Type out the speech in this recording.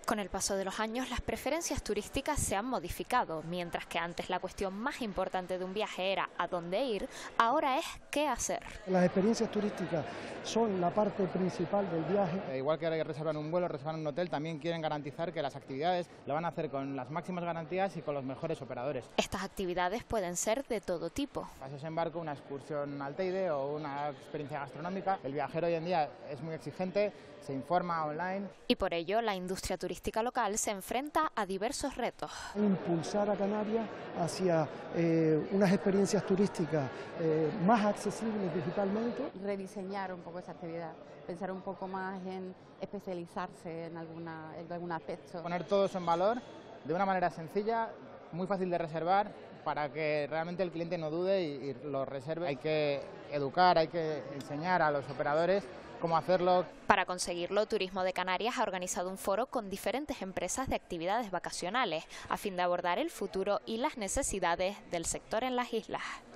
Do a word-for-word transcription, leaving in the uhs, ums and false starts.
Con el paso de los años, las preferencias turísticas se han modificado. Mientras que antes la cuestión más importante de un viaje era a dónde ir, ahora es qué hacer. Las experiencias turísticas son la parte principal del viaje. Eh, igual que ahora que reservan un vuelo, reservan un hotel, también quieren garantizar que las actividades lo van a hacer con las máximas garantías y con los mejores operadores. Estas actividades pueden ser de todo tipo. Paseos en barco, una excursión al Teide o una experiencia gastronómica. El viajero hoy en día es muy exigente, se informa online. Y por ello la industria turística local se enfrenta a diversos retos. Impulsar a Canarias hacia eh, unas experiencias turísticas eh, más accesibles digitalmente. Rediseñar un poco esa actividad, pensar un poco más en especializarse en, alguna, en algún aspecto. Poner todo eso en valor de una manera sencilla, muy fácil de reservar, para que realmente el cliente no dude y, y lo reserve. Hay que educar, hay que enseñar a los operadores cómo hacerlo. Para conseguirlo, Turismo de Canarias ha organizado un foro con diferentes empresas de actividades vacacionales, a fin de abordar el futuro y las necesidades del sector en las islas.